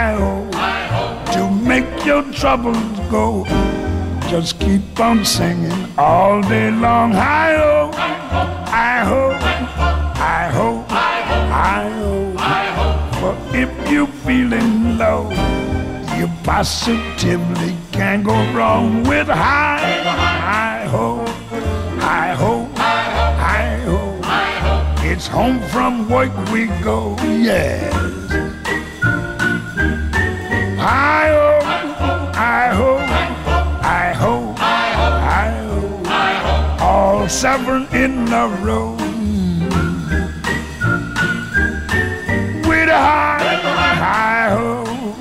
hi-ho, to make your troubles go. Just keep on singing all day long. Hi-ho, hi-ho, hi-ho, hi-ho. For if you're feeling low, you positively can't go wrong with hi-ho, hi-ho, hi-ho. It's home from work we go, yes. Hi-ho, hi-ho, hi-ho, hi-ho. All 7 in a row. With a hi-ho.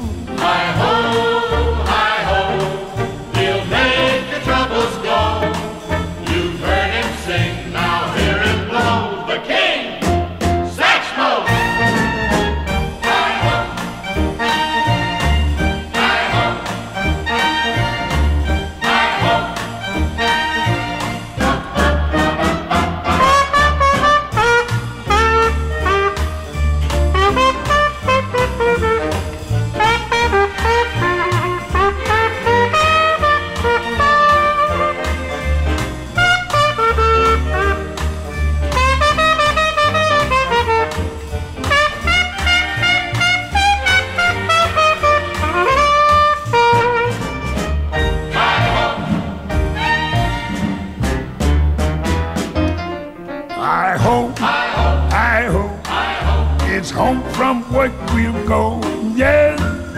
He'll make your troubles go. You've heard him sing, now hear him blow. The king, Satchmo. Hi-ho, hi-ho, hi-ho. Hi-ho, hi-ho, it's home from work we'll go, yes.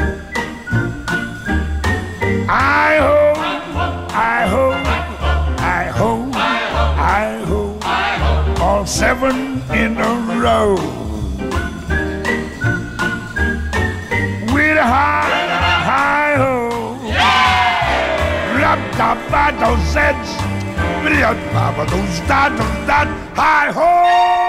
Hi-ho, hi-ho, hi-ho, hi-ho, all 7 in a row. With a hi-ho, rap-da-ba-do-zeds, hi-ho.